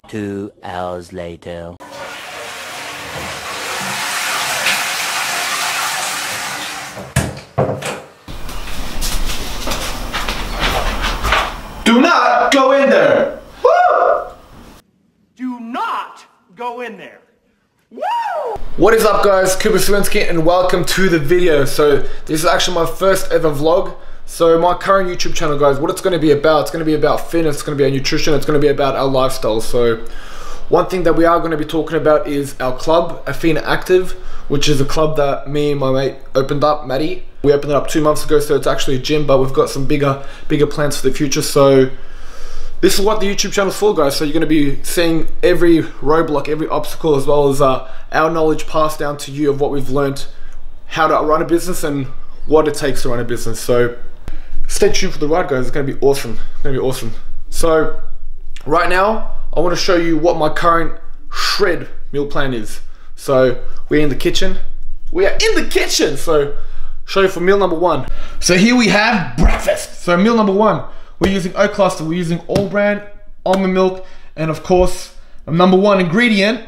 2 hours later. Do not go in there! Woo! Do not go in there. Woo! What is up guys, Cooper Swinsky and welcome to the video. So this is actually my first ever vlog. So my current YouTube channel guys, what it's going to be about, it's going to be about fitness, it's going to be about nutrition, it's going to be about our lifestyle. So one thing that we are going to be talking about is our club, Athena Active, which is a club that me and my mate opened up, Maddie. We opened it up 2 months ago, so it's actually a gym, but we've got some bigger plans for the future. So this is what the YouTube channel is for guys. So you're going to be seeing every roadblock, every obstacle, as well as our knowledge passed down to you of what we've learned, how to run a business and what it takes to run a business. So stay tuned for the ride guys, it's going to be awesome. It's going to be awesome. So right now, I want to show you what my current shred meal plan is. So we're in the kitchen. We are in the kitchen. So show you for meal number 1. So here we have breakfast. So meal number 1, we're using oat cluster, we're using all bran, almond milk, and of course, number 1 ingredient,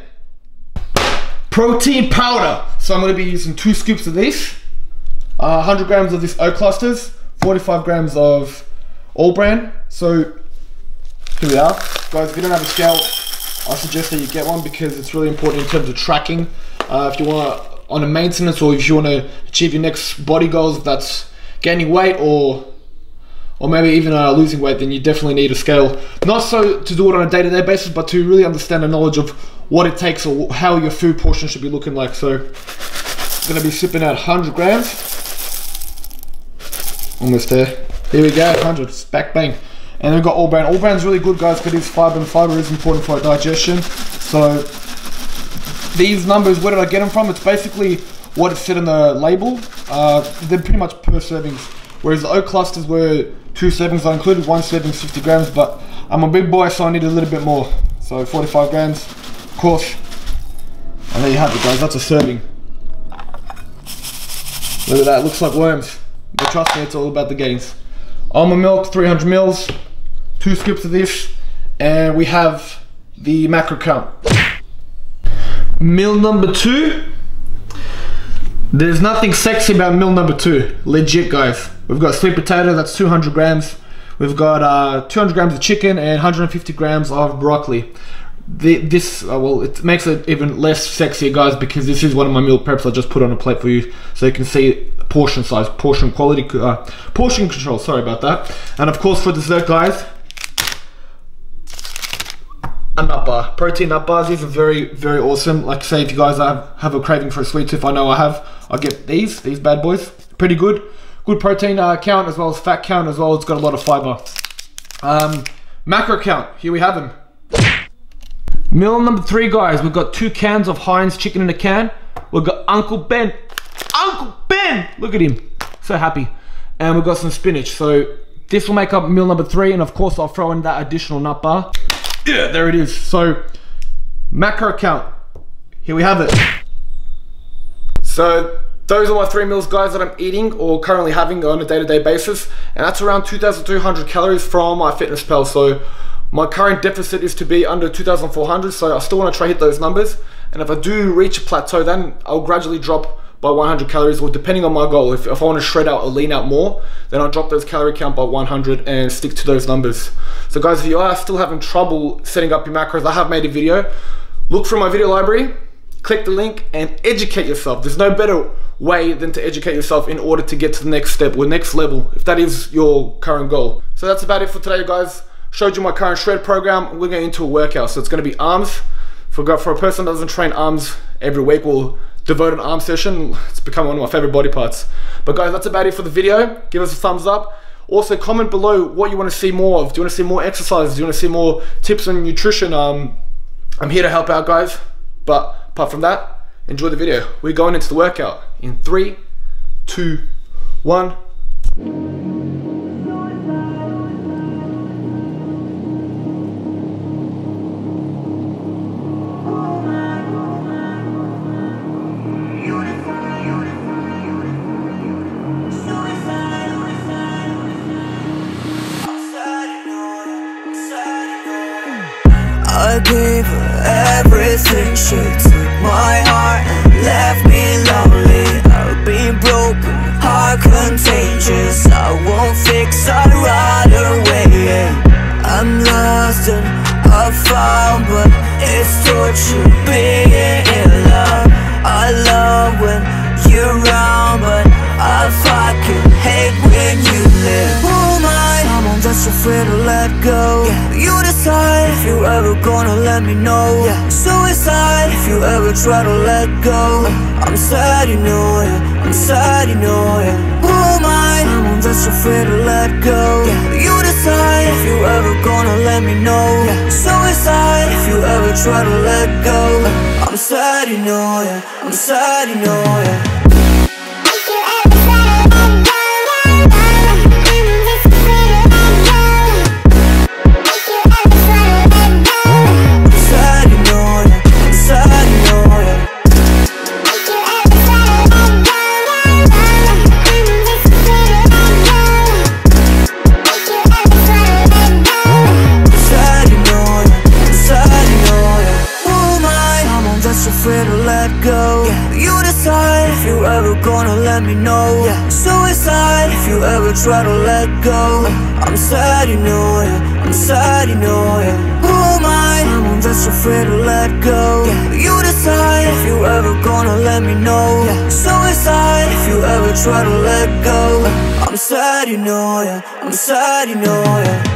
protein powder. So I'm going to be using 2 scoops of this, 100 grams of this oat clusters, 45 grams of all bran. So here we are. Guys, if you don't have a scale, I suggest that you get one because it's really important in terms of tracking. If you want to, on a maintenance, or if you want to achieve your next body goals, if that's gaining weight or maybe even losing weight, then you definitely need a scale. Not so to do it on a day-to-day basis, but to really understand the knowledge of what it takes or how your food portion should be looking like. So I'm going to be sipping out 100 grams. Almost there. Here we go, 100, back bang. And then we've got all bran. All bran's really good guys because it's fiber, and fiber is important for our digestion. So these numbers, where did I get them from? It's basically what it said in the label. They're pretty much per servings. Whereas the oat clusters were 2 servings. I included 1 serving, 50 grams, but I'm a big boy, so I need a little bit more. So 45 grams, of course. And there you have it guys, that's a serving. Look at that, looks like worms. But trust me, it's all about the gains. Almond milk, 300 mils, 2 scoops of this, and we have the macro count. Meal number 2. There's nothing sexy about meal number 2. Legit guys. We've got sweet potato, that's 200 grams. We've got 200 grams of chicken and 150 grams of broccoli. Well, it makes it even less sexy guys because this is one of my meal preps I just put on a plate for you so you can see portion size, portion quality, portion control, sorry about that. And of course for dessert guys, a nut bar, protein nut bars. These are very awesome. Like say if you guys have a craving for a sweet tooth, I know I have, I'll get these bad boys. Pretty good protein count as well as fat count as well. It's got a lot of fiber. Macro count, here we have them. Meal number 3 guys, we've got 2 cans of Heinz chicken in a can. We've got Uncle Ben, look at him, so happy. And we've got some spinach. So this will make up meal number 3, and of course I'll throw in that additional nut bar. Yeah, there it is. So macro count, here we have it. So those are my 3 meals guys that I'm eating or currently having on a day-to-day basis, and that's around 2,200 calories from my MyFitnessPal. So my current deficit is to be under 2,400, so I still want to try hit those numbers. And if I do reach a plateau, then I'll gradually drop by 100 calories, or depending on my goal. If I want to shred out or lean out more, then I'll drop those calorie count by 100 and stick to those numbers. So guys, if you are still having trouble setting up your macros, I have made a video. Look through my video library, click the link and educate yourself. There's no better way than to educate yourself in order to get to the next step or next level, if that is your current goal. So that's about it for today guys. Showed you my current shred program. We're going into a workout, so it's going to be arms. For a person that doesn't train arms every week, we'll devote an arm session. It's become one of my favorite body parts. But guys, that's about it for the video. Give us a thumbs up. Also comment below what you want to see more of. Do you want to see more exercises? Do you want to see more tips on nutrition? I'm here to help out guys. But apart from that, enjoy the video. We're going into the workout in 3, 2, 1. I gave She took my heart and left me lonely. I've been broken, heart contagious. I won't fix, I'd rather wait. I'm lost and I found, but it's torture being in love. I love when you're around, but I fucking hate when you leave. Oh my, I'm just afraid to let go. You decide if you ever gonna let me know. Suicide if you ever try to let go. I'm sad, you know it, I'm sad, you know it. Oh my, I'm just afraid to let go. You decide if you ever gonna let me know. Suicide if you ever try to let go. I'm sad, you know it, I'm sad, you know it. Afraid to let go. You decide if you ever gonna let me know. Suicide if you ever try to let go. I'm sad, you know it, I'm sad, you know it. Oh my, I'm just afraid to let go. You decide if you ever gonna let me know. Suicide if you ever try to let go. I'm sad, you know it, I'm sad, you know it.